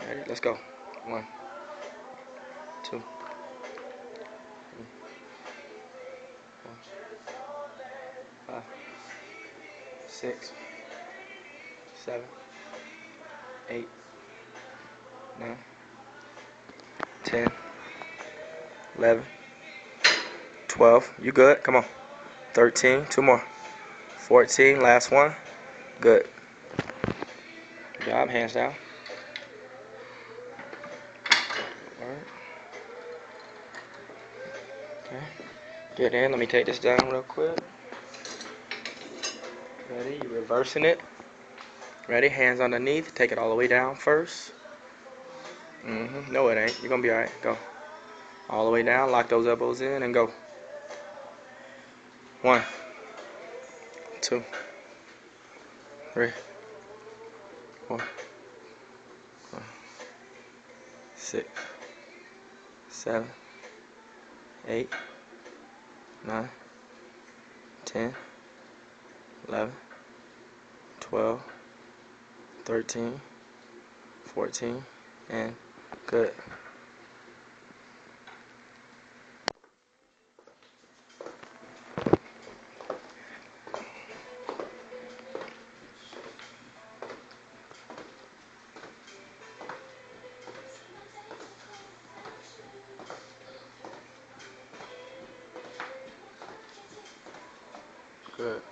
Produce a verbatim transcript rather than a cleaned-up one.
Ready? Let's go. One, two, three, four, five, six, seven, eight, nine, ten, eleven, twelve. You good? Come on. thirteen. Two more. fourteen. Last one. Good. Good job. Hands down. Alright. Okay. Get in. Let me take this down real quick. Ready? You're reversing it. Ready? Hands underneath. Take it all the way down first. Mm-hmm. No, it ain't. You're going to be alright. Go. All the way down. Lock those elbows in and go. One. Two. Three. Four. Five, six. Seven. Eight. Nine. Ten. Eleven. Twelve. Thirteen. Fourteen. And good. Good.